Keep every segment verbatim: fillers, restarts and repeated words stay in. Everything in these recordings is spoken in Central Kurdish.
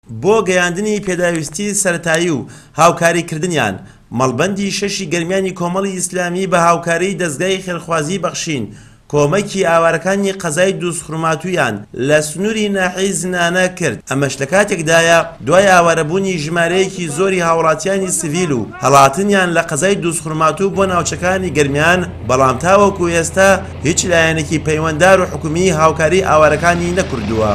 بۆ گەیاندنی پێداویستی سەرەتایی و هاوکاریکردنیان مەڵبەندی شەشی گەرمیانی کۆمەڵی ئیسلامی بە هاوکاری دەستگای خێرخوازی بەخشین کۆمەکی ئاوارەکانی قەزای دووسخروماتوویان لە سنووری ناحیەی زنانە کرد. ئەمەش لە کاتێکدایە دوای ئاوارەبوونی ژمارەیەکی زۆری هاوڵاتیانی سڤیل و هەڵاتنیان لە قەزای دووسخروماتوو بۆ ناوچەکانی گەرمیان، بەڵام تاوەکو ئێستا هیچ لایەنێکی پەیوەنددار و حکومی هاوکاری ئاوارەکانی نەکردووە.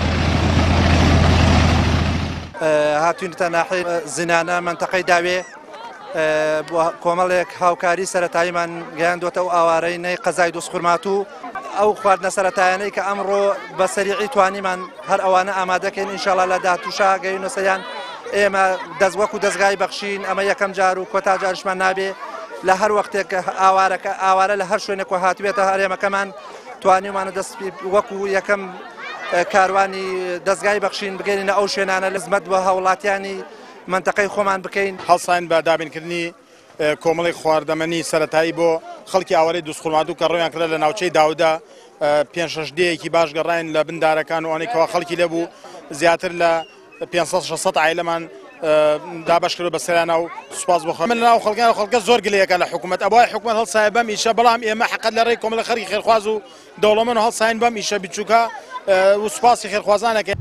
هاتوونتە ناحیەی زنانە منتەقەی داوێ کۆمەڵێک هاوکاری سەرەتاییمان گەیاندوتە و ئاوارەی نەی قەزای دووسخروماتوو ئەو خواردنە سەرەتایانەی کە ئەمڕۆ بە سەریعی توانیمان هەر ئەوانە ئامادەکەین ئینشاڵڵا لە داهاتووشا گەیەینە سەیان ئێمە دەستوەکو دەستگای بەخشین ئەمە یەکەم جار و کۆتا جارشمان نابێ لە هەر وەختێک ئاوارەکە ئاوارە لە هەر شوێنێک و هاتوێتە هەرێمەکەمان توانیمانە دەست وەکو یەکەم کاروانی دەستگای بەخشین بگەینە ئەو شوێنانە لە زمەت بە هاوڵاتیانی منتەقەی خۆمان بکەین. هەڵساین بە دابینکردنی کۆمەڵی خواردەمەنی سەرەتایی بۆ خەڵکی ئاوارەی دووسخروماتوو کە ڕۆیان کردە لە ناوچەی داودا پێنج شەش دەیەکی باش گەڕاین لە بندارەکان و ئەوانەی خەڵکی لەبوو زیاتر لە پێنج شەش عایلەمان دابەشکرد بە سەرانە و سوپاس بۆ من ناو خەڵکان و خەڵکە زۆر گلەیەکە لە حکوومەت ئەوای حکوومەت هەڵسایە بەم ئیشە، بەڵام ئێمە حەقەت لە ڕێی کۆمەڵی خەڵکی خێرخواز و دەوڵەمەند و هەڵساین بەم ئیشە بچووکە و سوپاسی خێرخوازانەکە.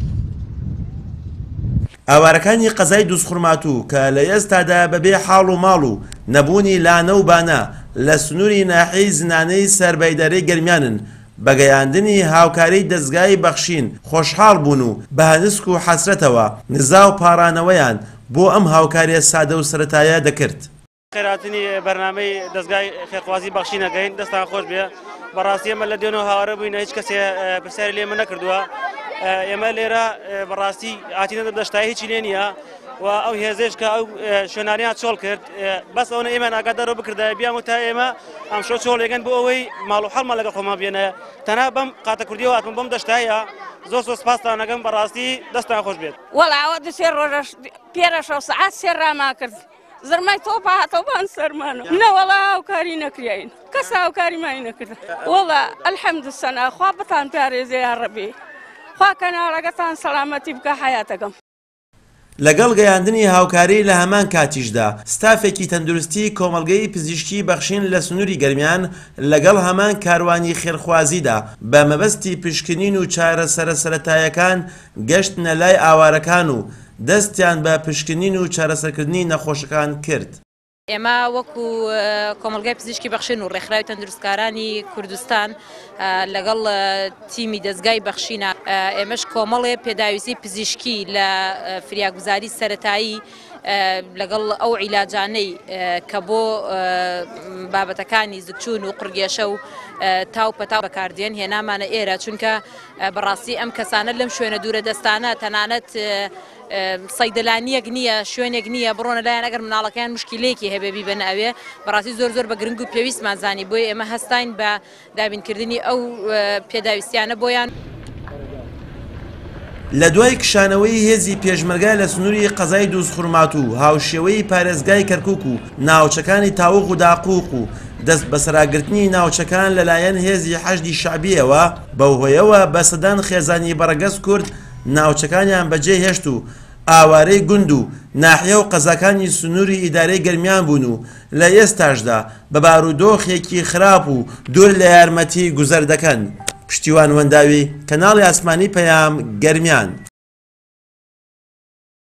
ئاوارەکانی قەزای دووسخروماتوو کە لە ئێستادا بەبێ حاڵ و ماڵ و نەبوونی لانە و بانە لە سنووری ناحیەی زنانەی سەربەیدارەی گەرمیانن بە گەیاندنی هاوکاری دەستگای بەخشین خۆشحاڵ بوون و بە هەنسک و حەسرەتەوە نزا و پاڕانەوەیان بۆ ئەم هاوکاریە سادە و سەرەتایە دەکرد. خێراتنی بەرنامەی دەستگای خێرخوازی بەخشینەکەین دەستان خۆش بێ. بەڕاستی ئێمە لە دوێنەوە هاوارە بووین، هیچ کەسێ پرسیاری لێمە نەکردووە. ئێمە لێرە بەڕاستی ئاتینە دەشتایی هیچی لێ نییە و ئەو هێزش کە ئەو شوێنانیان چۆڵ کرد بەس ئەوە ئێمە ئاگادارەوە بکردە بیام و تا ئێمە ئەم شۆ چۆڵێگەن بۆ ئەوەی ماڵ و حەڵمە لەگەڵ خۆمان بێنە تەنها بەم قاتە کوردیەوە هاتمە بەم دەشتایە زۆر زۆر سپاستانەکەم بەڕاستی دەستان خۆش بێت. وەڵاوە دوسێ ڕۆژە پێرە شەو سەعات سێ ڕاما کرد زرمای تۆپە هاتەوە بان سەرمانە نەوەڵا هاوکاری نەکریین کەس هاوکاری مای نەکردە. وەڵا ئەلحەمدو سەنا خوا بتان پارێزێ یا ڕەبێ خوا کەناڵەکەتان سەلامەتی بکە حیاتەکەم. لەگەڵ گەیاندنی هاوکاری لە هەمان کاتیشدا ستافێکی تەندروستی کۆمەلگەی پزیشکی بەخشین لە سنووری گەرمیان لەگەڵ هەمان کاروانی خێرخوازیدا بە مەبەستی پشکنین و چارەسەرە سەرەتاییەکان گەشتنە لای ئاوارەکان و دەستیان بە پشکنین و چارەسەرکردنی نەخۆشەکان کرد. ئێمە وەکو کۆمەلگای پزیشکی بەخشین و ڕێکخراوی تەندروستکارانی کوردستان لەگەڵ تیمی دەستگای بەخشینە ئێمەش کۆمەڵێ پێداویستی پزیشکی لە فریاگوزاری سەرەتایی لەگەڵ ئەو عیلاجانەی کە بۆ بابەتەکانی زگچوون و قڕگێشە و تاو پەتاو بەکاردێن هێنامانە ئێرە، چونکە بەڕاستی ئەم کەسانە لەم شوێنە دوورە دەستانە تەنانەت سەیدەلانیەک نییە، شوێنێک نییە بڕۆنە لایەن ئەگەر مناڵەکەیان مشکلەیەکی هەبێبی بنەوێ بەڕاستی زۆر زۆر بە گرنگ و پێویستمان زانی بۆی ئێمە هەستاین بە دابینکردنی ئەو پێداویستیانە بۆیان. لە دوای کشانەوەی هێزی پێشمەرگای لە سنووری قەزای دووسخروماتوو هاوشێوەی پارێزگای کەرکووک و ناوچەکانی تاووق و داقووق و دەست بەسەراگرتنی ناوچەکان لەلایەن هێزی حەشدی شعبیەوە بەو هۆیەوە بە سەدان خێزانی بەڕەگەز کورد ناوچەکانیان بەجێ هێشت و ئاوارەی گوند و ناحیە و قەزاکانی سنووری ئیدارەی گەرمیان بوون و لە ئێستاشدا بە بارودۆخێکی خراپ و دوور لە یارمەتی گوزەر دەکەن. پشتیوان وەنداوی کەناڵی ئاسمانی پەیام گەرمیان.